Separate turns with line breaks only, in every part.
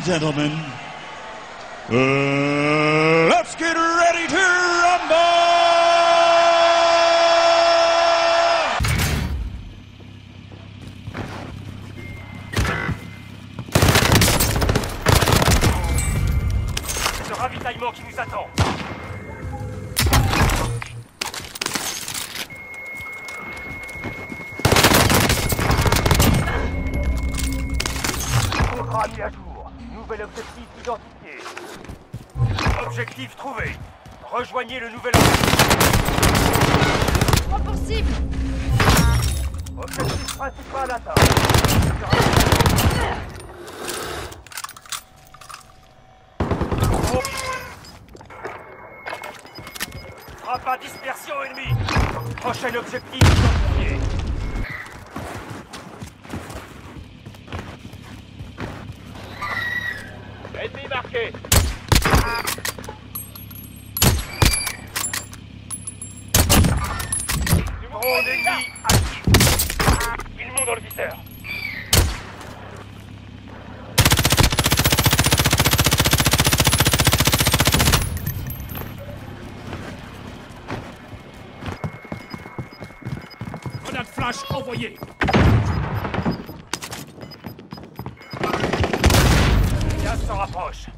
gentlemen, let's get ready to rumble!
C'est le ravitaillement qui nous attend. Programme mis à jour. Nouvel objectif identifié. Objectif trouvé. Rejoignez le nouvel objectif.
Pas possible.
Objectif principal atteint. Frappe à dispersion ennemie. Prochain objectif identifié. Ennemi marqué. Drone ennemi actif. Ils montent dans le viseur.
Grenade flash envoyée.
Le gaz s'en rapproche.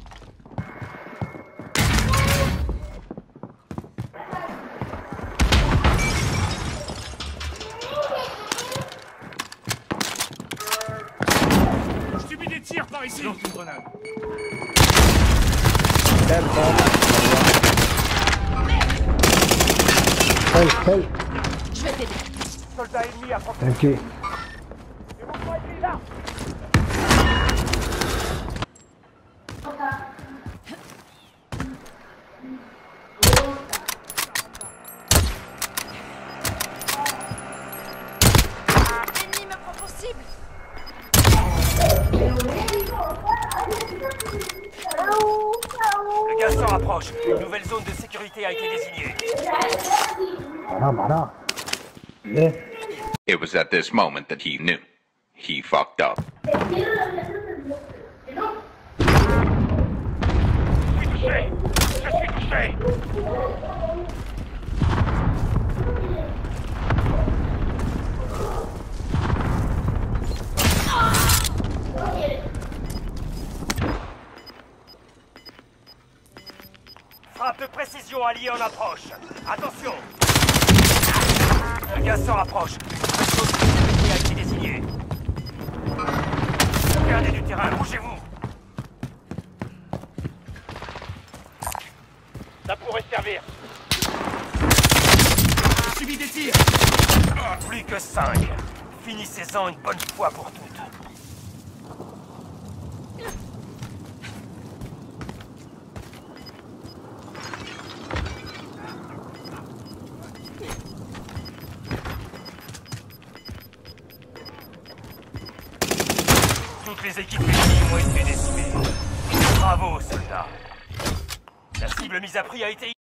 Je subis des tirs par ici. Lance une grenade.
Help.
Je vais t'aider.
Soldat ennemi à proximité.
Ok.
C'est mon point ennemi là.
L'ennemi me prend pour cible.
Le gaz s'en rapproche. Une nouvelle zone de sécurité a été désignée.
Voilà. Yeah.
It was at this moment that he knew. He fucked up.
Je suis touché. Frappe de précision alliée en approche. Attention. Le gaz se rapproche. Une zone de sécurité a été désignée. Perdez du terrain, bougez-vous. Ça pourrait servir.
Je subis des tirs.
Plus que 5. Finissez-en une bonne fois pour toutes. Toutes les équipes ennemies ont été décimées. Bravo, soldats. La cible mise à prix a été